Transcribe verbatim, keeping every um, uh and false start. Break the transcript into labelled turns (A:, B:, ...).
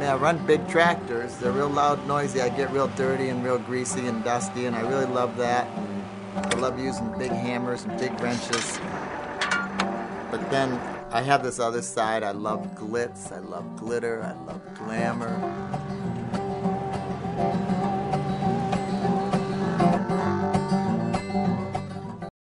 A: mean, I run big tractors. They're real loud, noisy. I get real dirty and real greasy and dusty, and I really love that. And I love using big hammers and big wrenches. But then I have this other side. I love glitz. I love glitter. I love glamour.